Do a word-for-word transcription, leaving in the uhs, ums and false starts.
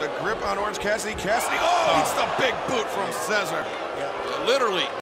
the grip on Orange Cassidy. Cassidy, oh, it's the big boot from Cezar. Yeah, literally.